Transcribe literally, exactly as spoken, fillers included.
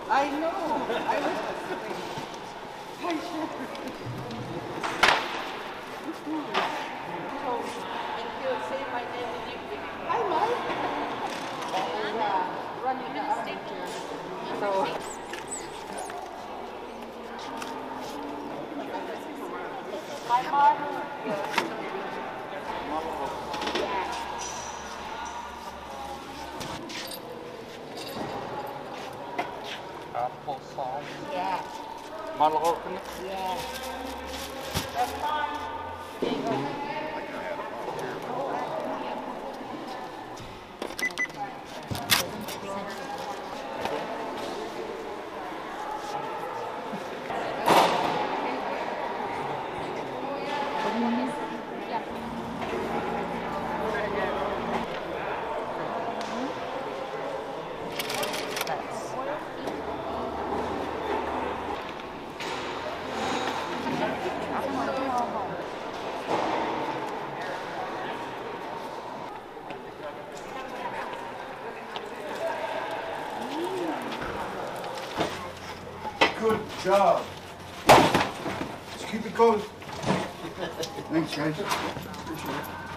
I know. I was I should. So, and he'll say my name and you. I might. Yeah, running the other here. So. My mom. Yeah. Apple sauce. Yeah. Model opener. Yeah. That's fine. There you go. Good job. Just keep it going. Thanks, guys. Appreciate it.